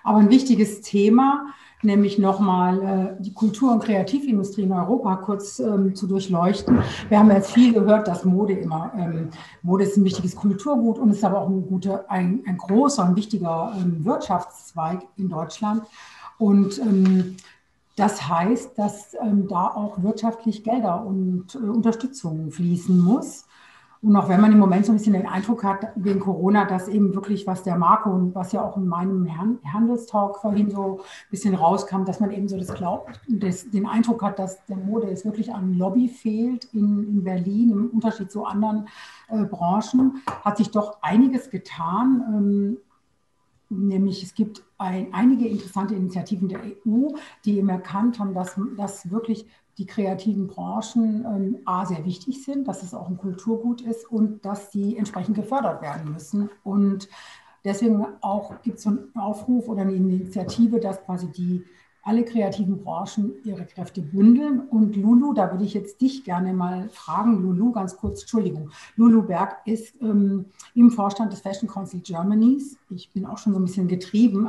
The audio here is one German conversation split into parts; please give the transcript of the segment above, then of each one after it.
Aber ein wichtiges Thema, nämlich nochmal die Kultur- und Kreativindustrie in Europa kurz zu durchleuchten. Wir haben jetzt viel gehört, dass Mode Mode ist ein wichtiges Kulturgut und ist aber auch ein großer und wichtiger Wirtschaftszweig in Deutschland. Und das heißt, dass da auch wirtschaftlich Gelder und Unterstützung fließen muss. Und auch wenn man im Moment so ein bisschen den Eindruck hat, wegen Corona, dass eben wirklich, was der Marco und was ja auch in meinem Handelstalk vorhin so ein bisschen rauskam, dass man eben so den Eindruck hat, dass der Mode jetzt wirklich an Lobby fehlt in Berlin, im Unterschied zu anderen Branchen, hat sich doch einiges getan. Nämlich es gibt einige interessante Initiativen der EU, die eben erkannt haben, dass wirklich die kreativen Branchen sehr wichtig sind, dass es auch ein Kulturgut ist und dass sie entsprechend gefördert werden müssen. Und deswegen auch gibt es so einen Aufruf oder eine Initiative, dass quasi alle kreativen Branchen ihre Kräfte bündeln. Und Lulu, da würde ich jetzt dich gerne mal fragen, Lulu, ganz kurz, Entschuldigung. Lulu Berg ist im Vorstand des Fashion Council Germanys. Ich bin auch schon so ein bisschen getrieben,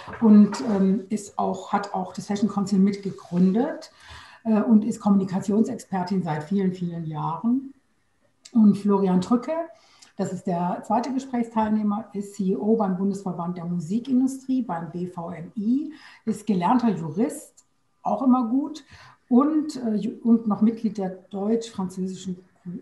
hat auch das Fashion Council mitgegründet und ist Kommunikationsexpertin seit vielen, vielen Jahren. Und Florian Trücke, das ist der zweite Gesprächsteilnehmer, ist CEO beim Bundesverband der Musikindustrie, beim BVMI, ist gelernter Jurist, auch immer gut, und noch Mitglied des Deutsch-Französischen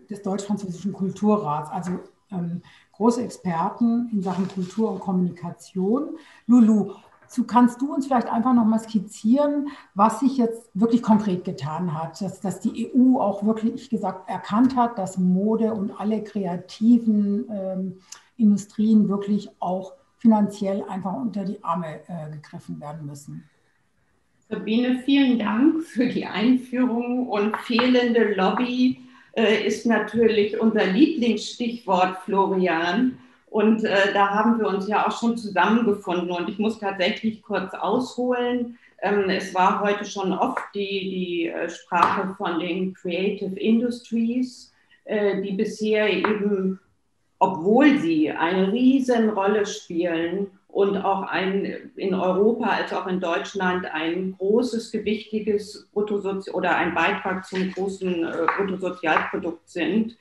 Kulturrats, also große Experten in Sachen Kultur und Kommunikation. Lulu, kannst du uns vielleicht einfach noch mal skizzieren, was sich jetzt wirklich konkret getan hat, dass die EU auch wirklich gesagt erkannt hat, dass Mode und alle kreativen Industrien wirklich auch finanziell einfach unter die Arme gegriffen werden müssen? Sabine, vielen Dank für die Einführung. Und fehlende Lobby ist natürlich unser Lieblingsstichwort, Florian. Und da haben wir uns ja auch schon zusammengefunden. Und ich muss tatsächlich kurz ausholen. Es war heute schon oft die Sprache von den Creative Industries, die bisher eben, obwohl sie eine Riesenrolle spielen und auch in Europa als auch in Deutschland ein großes, gewichtiges oder ein Beitrag zum großen Bruttosozialprodukt sind.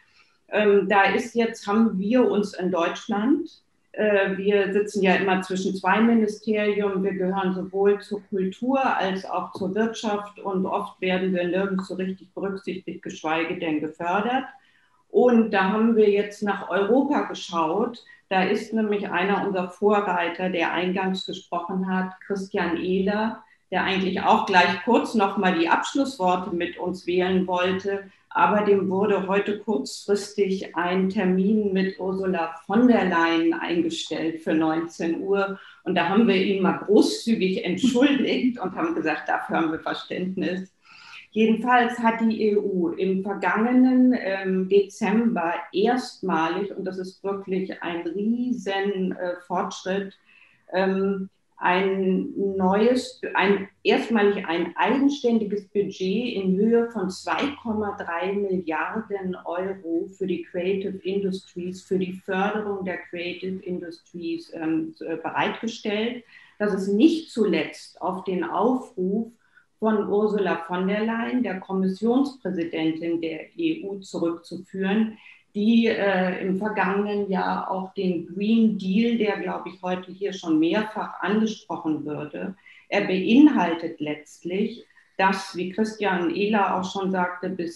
Haben wir uns in Deutschland, wir sitzen ja immer zwischen zwei Ministerien, wir gehören sowohl zur Kultur als auch zur Wirtschaft und oft werden wir nirgends so richtig berücksichtigt, geschweige denn gefördert. Und da haben wir jetzt nach Europa geschaut. Da ist nämlich einer unserer Vorreiter, der eingangs gesprochen hat, Christian Ehler, der eigentlich auch gleich kurz nochmal die Abschlussworte mit uns wählen wollte. Aber dem wurde heute kurzfristig ein Termin mit Ursula von der Leyen eingestellt für 19 Uhr. Und da haben wir ihn mal großzügig entschuldigt und haben gesagt, dafür haben wir Verständnis. Jedenfalls hat die EU im vergangenen Dezember erstmalig, und das ist wirklich ein riesen Fortschritt, erstmalig ein eigenständiges Budget in Höhe von 2,3 Milliarden Euro für die Creative Industries, für die Förderung der Creative Industries bereitgestellt. Das ist nicht zuletzt auf den Aufruf von Ursula von der Leyen, der Kommissionspräsidentin der EU, zurückzuführen, die im vergangenen Jahr auch den Green Deal, der, glaube ich, heute hier schon mehrfach angesprochen würde, er beinhaltet letztlich, dass, wie Christian Ehler auch schon sagte, bis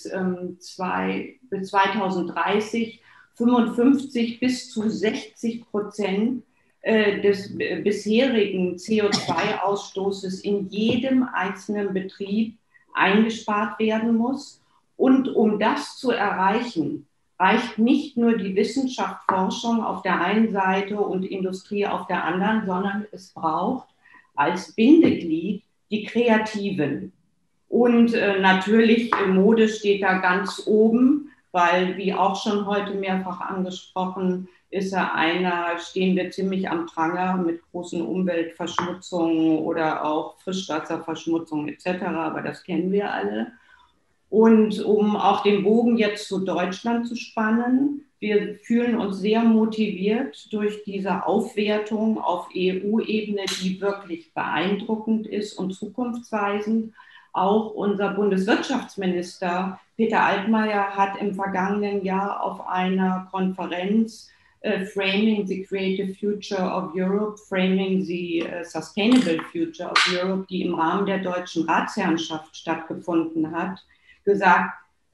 2030 55 bis zu 60% des bisherigen CO2-Ausstoßes in jedem einzelnen Betrieb eingespart werden muss. Und um das zu erreichen, reicht nicht nur die Wissenschaft, Forschung auf der einen Seite und Industrie auf der anderen, sondern es braucht als Bindeglied die Kreativen. Und natürlich Mode steht da ganz oben, weil, wie auch schon heute mehrfach angesprochen, stehen wir ziemlich am Pranger mit großen Umweltverschmutzungen oder auch Frischwasserverschmutzung etc., aber das kennen wir alle. Und um auch den Bogen jetzt zu Deutschland zu spannen, wir fühlen uns sehr motiviert durch diese Aufwertung auf EU-Ebene, die wirklich beeindruckend ist und zukunftsweisend. Auch unser Bundeswirtschaftsminister Peter Altmaier hat im vergangenen Jahr auf einer Konferenz Framing the Creative Future of Europe, Framing the Sustainable Future of Europe, die im Rahmen der deutschen Ratsherrnschaft stattgefunden hat, gesagt,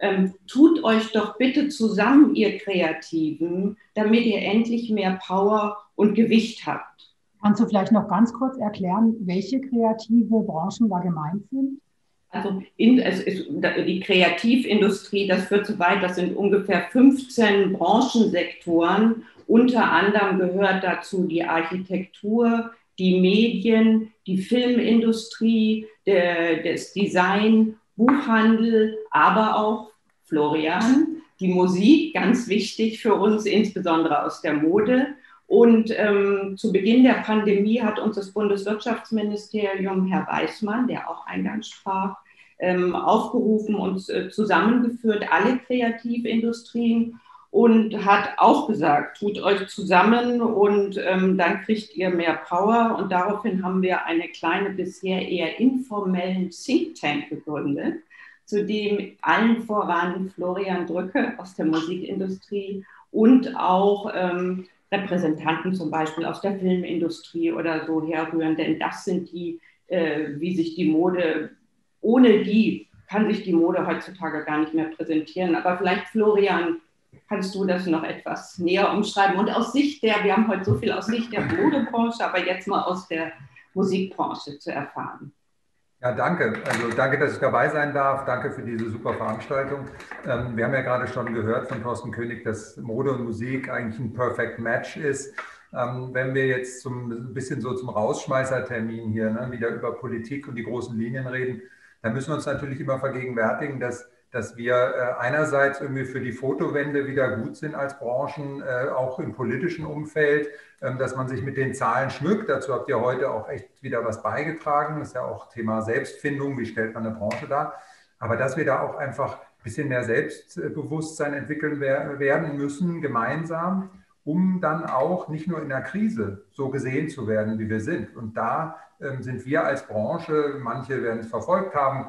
tut euch doch bitte zusammen, ihr Kreativen, damit ihr endlich mehr Power und Gewicht habt. Kannst du vielleicht noch ganz kurz erklären, welche kreative Branchen da gemeint sind? Also die Kreativindustrie, das führt zu weit, das sind ungefähr 15 Branchensektoren. Unter anderem gehört dazu die Architektur, die Medien, die Filmindustrie, das Design, Buchhandel, aber auch, Florian, die Musik, ganz wichtig für uns, insbesondere aus der Mode. Und zu Beginn der Pandemie hat uns das Bundeswirtschaftsministerium, Herr Weismann, der auch eingangs sprach, aufgerufen und zusammengeführt, alle Kreativindustrien, und hat auch gesagt, tut euch zusammen und dann kriegt ihr mehr Power. Und daraufhin haben wir eine kleine, bisher eher informellen Think Tank gegründet, zu dem allen voran Florian Drücke aus der Musikindustrie und auch Repräsentanten zum Beispiel aus der Filmindustrie oder so herrühren, denn das sind die, wie sich die Mode, ohne die kann sich die Mode heutzutage gar nicht mehr präsentieren. Aber vielleicht, Florian, kannst du das noch etwas näher umschreiben? Und aus Sicht wir haben heute so viel aus Sicht der Modebranche, aber jetzt mal aus der Musikbranche zu erfahren. Ja, danke. Also danke, dass ich dabei sein darf. Danke für diese super Veranstaltung. Wir haben ja gerade schon gehört von Thorsten König, dass Mode und Musik eigentlich ein Perfect Match ist. Wenn wir jetzt ein bisschen so zum Rausschmeißertermin hier wieder über Politik und die großen Linien reden, dann müssen wir uns natürlich immer vergegenwärtigen, dass wir einerseits irgendwie für die Fotowende wieder gut sind als Branchen, auch im politischen Umfeld, dass man sich mit den Zahlen schmückt. Dazu habt ihr heute auch echt wieder was beigetragen. Das ist ja auch Thema Selbstfindung, wie stellt man eine Branche dar. Aber dass wir da auch einfach ein bisschen mehr Selbstbewusstsein entwickeln werden müssen, gemeinsam, um dann auch nicht nur in der Krise so gesehen zu werden, wie wir sind. Und da sind wir als Branche, manche werden es verfolgt haben,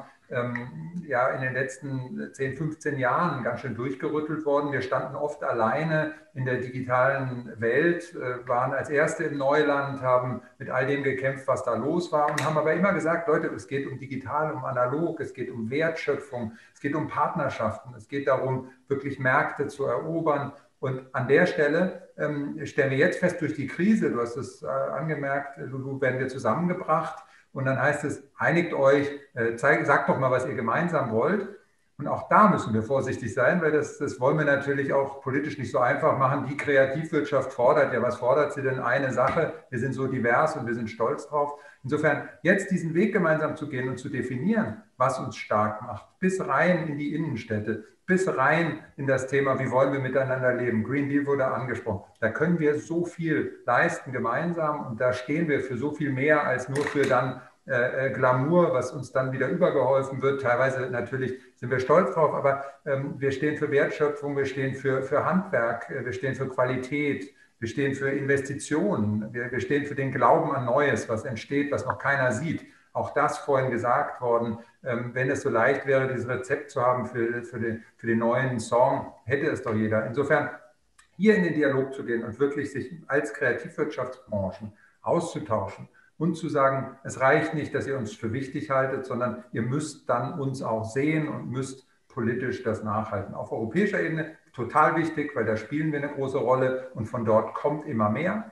ja in den letzten 10, 15 Jahren ganz schön durchgerüttelt worden. Wir standen oft alleine in der digitalen Welt, waren als Erste im Neuland, haben mit all dem gekämpft, was da los war, und haben aber immer gesagt, Leute, es geht um digital, um analog, es geht um Wertschöpfung, es geht um Partnerschaften, es geht darum, wirklich Märkte zu erobern. Und an der Stelle stellen wir jetzt fest, durch die Krise, du hast es angemerkt, Lulu, werden wir zusammengebracht. Und dann heißt es, einigt euch, sagt doch mal, was ihr gemeinsam wollt. Und auch da müssen wir vorsichtig sein, weil das wollen wir natürlich auch politisch nicht so einfach machen. Die Kreativwirtschaft fordert ja, was fordert sie denn? Eine Sache, wir sind so divers und wir sind stolz drauf. Insofern jetzt diesen Weg gemeinsam zu gehen und zu definieren, was uns stark macht, bis rein in die Innenstädte, bis rein in das Thema, wie wollen wir miteinander leben. Green Deal wurde angesprochen. Da können wir so viel leisten gemeinsam, und da stehen wir für so viel mehr als nur für dann Glamour, was uns dann wieder übergeholfen wird. Teilweise natürlich sind wir stolz drauf, aber wir stehen für Wertschöpfung, wir stehen für Handwerk, wir stehen für Qualität, wir stehen für Investitionen, wir stehen für den Glauben an Neues, was entsteht, was noch keiner sieht. Auch das vorhin gesagt worden, wenn es so leicht wäre, dieses Rezept zu haben für den neuen Song, hätte es doch jeder. Insofern hier in den Dialog zu gehen und wirklich sich als Kreativwirtschaftsbranchen auszutauschen und zu sagen, es reicht nicht, dass ihr uns für wichtig haltet, sondern ihr müsst dann uns auch sehen und müsst politisch das nachhalten. Auf europäischer Ebene total wichtig, weil da spielen wir eine große Rolle und von dort kommt immer mehr.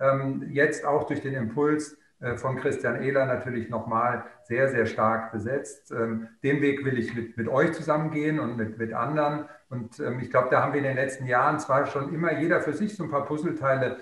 Jetzt auch durch den Impuls von Christian Ehler natürlich nochmal sehr, sehr stark besetzt. Den Weg will ich mit euch zusammengehen und mit anderen. Und ich glaube, da haben wir in den letzten Jahren zwar schon immer jeder für sich so ein paar Puzzleteile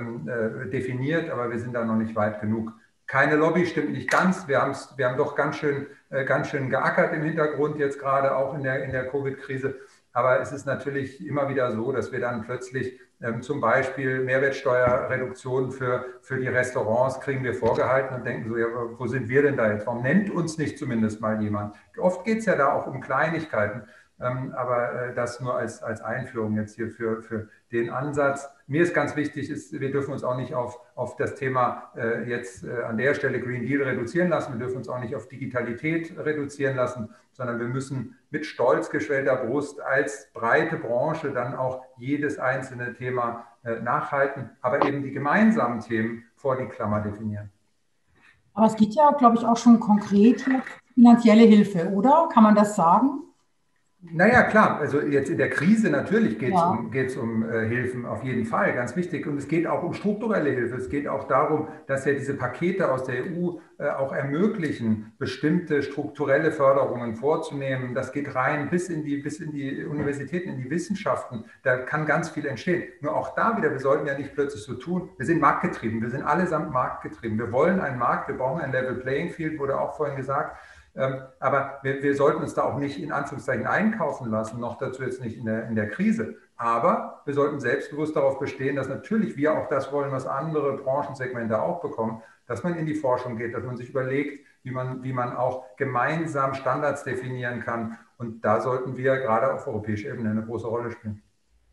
definiert, aber wir sind da noch nicht weit genug. Keine Lobby stimmt nicht ganz. Wir haben doch ganz schön geackert im Hintergrund, jetzt gerade auch in der Covid-Krise. Aber es ist natürlich immer wieder so, dass wir dann plötzlich zum Beispiel Mehrwertsteuerreduktion für die Restaurants kriegen wir vorgehalten und denken so, ja, wo sind wir denn da jetzt? Warum nennt uns nicht zumindest mal jemand? Oft geht es ja da auch um Kleinigkeiten. Aber das nur als Einführung jetzt hier für den Ansatz. Mir ist ganz wichtig, wir dürfen uns auch nicht auf das Thema jetzt an der Stelle Green Deal reduzieren lassen. Wir dürfen uns auch nicht auf Digitalität reduzieren lassen, sondern wir müssen mit stolz geschwellter Brust als breite Branche dann auch jedes einzelne Thema nachhalten, aber eben die gemeinsamen Themen vor die Klammer definieren. Aber es geht ja, glaube ich, auch schon konkret hier finanzielle Hilfe, oder? Kann man das sagen? Naja, klar, also jetzt in der Krise natürlich geht's um Hilfen, auf jeden Fall, ganz wichtig. Und es geht auch um strukturelle Hilfe. Es geht auch darum, dass ja diese Pakete aus der EU auch ermöglichen, bestimmte strukturelle Förderungen vorzunehmen. Das geht rein bis in die Universitäten, in die Wissenschaften. Da kann ganz viel entstehen. Nur auch da wieder, wir sollten ja nicht plötzlich so tun, wir sind marktgetrieben, wir sind allesamt marktgetrieben. Wir wollen einen Markt, wir brauchen ein Level Playing Field, wurde auch vorhin gesagt. Aber wir sollten uns da auch nicht in Anführungszeichen einkaufen lassen, noch dazu jetzt nicht in der Krise. Aber wir sollten selbstbewusst darauf bestehen, dass natürlich wir auch das wollen, was andere Branchensegmente auch bekommen, dass man in die Forschung geht, dass man sich überlegt, wie man auch gemeinsam Standards definieren kann. Und da sollten wir gerade auf europäischer Ebene eine große Rolle spielen.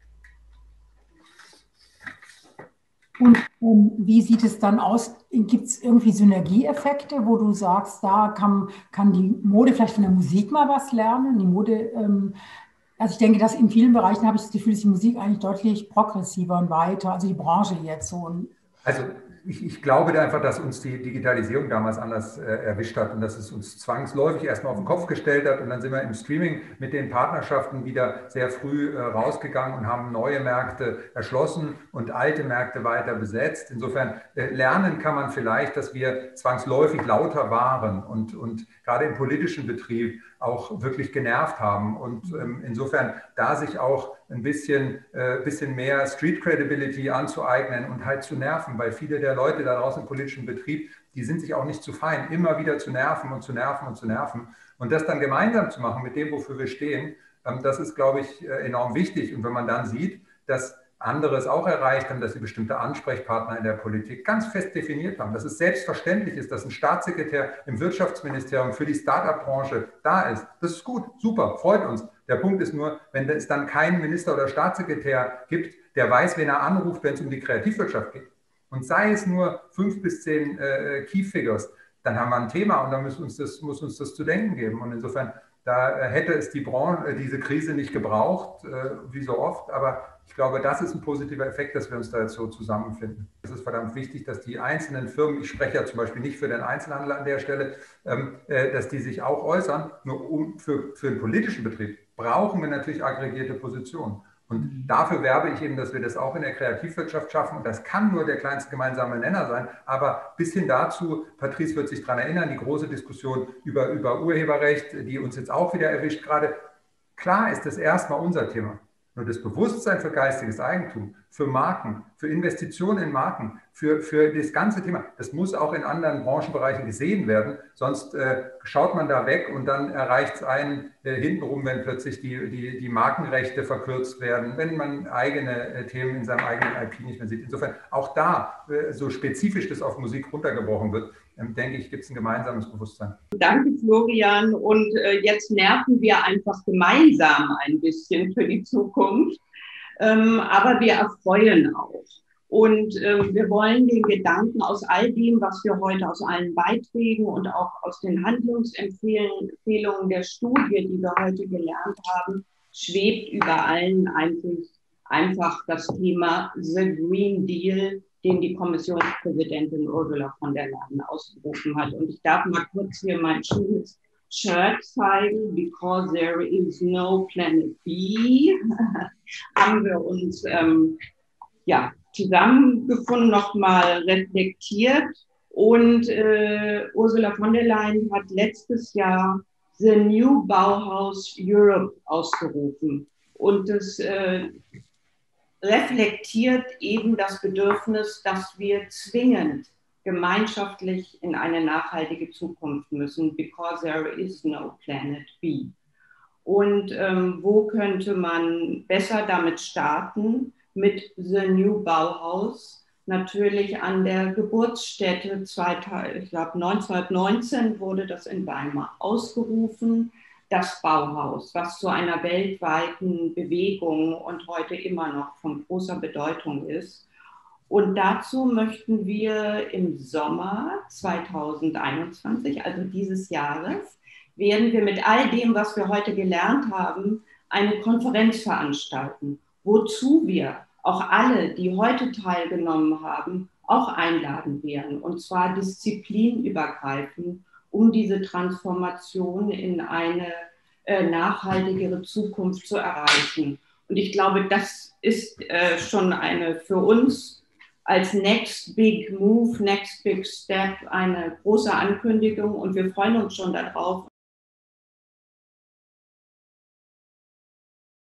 Und wie sieht es dann aus? Gibt es irgendwie Synergieeffekte, wo du sagst, da kann die Mode vielleicht von der Musik mal was lernen? Die Mode, also ich denke, dass in vielen Bereichen habe ich das Gefühl, ist die Musik eigentlich deutlich progressiver und weiter, also die Branche jetzt so. Also ich glaube da einfach, dass uns die Digitalisierung damals anders erwischt hat und dass es uns zwangsläufig erstmal auf den Kopf gestellt hat. Und dann sind wir im Streaming mit den Partnerschaften wieder sehr früh rausgegangen und haben neue Märkte erschlossen und alte Märkte weiter besetzt. Insofern lernen kann man vielleicht, dass wir zwangsläufig lauter waren und gerade im politischen Betrieb auch wirklich genervt haben. Und insofern da sich auch ein bisschen mehr Street Credibility anzueignen und halt zu nerven, weil viele der Leute da draußen im politischen Betrieb, die sind sich auch nicht zu fein, immer wieder zu nerven und zu nerven und zu nerven. Und das dann gemeinsam zu machen mit dem, wofür wir stehen, das ist, glaube ich, enorm wichtig. Und wenn man dann sieht, dass andere es auch erreicht haben, dass sie bestimmte Ansprechpartner in der Politik ganz fest definiert haben, dass es selbstverständlich ist, dass ein Staatssekretär im Wirtschaftsministerium für die Start-up-Branche da ist. Das ist gut, super, freut uns. Der Punkt ist nur, wenn es dann keinen Minister oder Staatssekretär gibt, der weiß, wen er anruft, wenn es um die Kreativwirtschaft geht. Und sei es nur 5 bis 10 Key Figures, dann haben wir ein Thema und dann muss uns das zu denken geben. Und insofern, da hätte es diese Krise nicht gebraucht, wie so oft, aber ich glaube, das ist ein positiver Effekt, dass wir uns da jetzt so zusammenfinden. Es ist verdammt wichtig, dass die einzelnen Firmen, ich spreche ja zum Beispiel nicht für den Einzelhandel an der Stelle, dass die sich auch äußern. Nur für den politischen Betrieb brauchen wir natürlich aggregierte Positionen. Und dafür werbe ich eben, dass wir das auch in der Kreativwirtschaft schaffen. Und das kann nur der kleinste gemeinsame Nenner sein. Aber bis hin dazu, Patrice wird sich daran erinnern, die große Diskussion über Urheberrecht, die uns jetzt auch wieder erwischt gerade. Klar ist das erstmal unser Thema. Nur das Bewusstsein für geistiges Eigentum, für Marken, für Investitionen in Marken, für das ganze Thema, das muss auch in anderen Branchenbereichen gesehen werden. Sonst schaut man da weg und dann erreicht es einen hintenrum, wenn plötzlich die Markenrechte verkürzt werden, wenn man eigene Themen in seinem eigenen IP nicht mehr sieht. Insofern auch da, so spezifisch das auf Musik runtergebrochen wird, denke ich, gibt es ein gemeinsames Bewusstsein. Danke, Florian. Und jetzt nerven wir einfach gemeinsam ein bisschen für die Zukunft. Aber wir erfreuen auch. Und wir wollen den Gedanken aus all dem, was wir heute aus allen Beiträgen und auch aus den Handlungsempfehlungen der Studie, die wir heute gelernt haben, schwebt über allen einfach das Thema The Green Deal, den die Kommissionspräsidentin Ursula von der Leyen ausgerufen hat. Und ich darf mal kurz hier mein schönes Shirt zeigen, because there is no planet B, haben wir uns zusammengefunden, nochmal reflektiert. Und Ursula von der Leyen hat letztes Jahr The New Bauhaus Europe ausgerufen. Und das reflektiert eben das Bedürfnis, dass wir zwingend gemeinschaftlich in eine nachhaltige Zukunft müssen, because there is no planet B. Und wo könnte man besser damit starten? Mit The New Bauhaus, natürlich an der Geburtsstätte, ich glaube 1919 wurde das in Weimar ausgerufen, das Bauhaus, was zu einer weltweiten Bewegung und heute immer noch von großer Bedeutung ist. Und dazu möchten wir im Sommer 2021, also dieses Jahres, werden wir mit all dem, was wir heute gelernt haben, eine Konferenz veranstalten, wozu wir auch alle, die heute teilgenommen haben, auch einladen werden, und zwar disziplinübergreifend, um diese Transformation in eine nachhaltigere Zukunft zu erreichen. Und ich glaube, das ist schon eine für uns als Next Big Move, Next Big Step eine große Ankündigung, und wir freuen uns schon darauf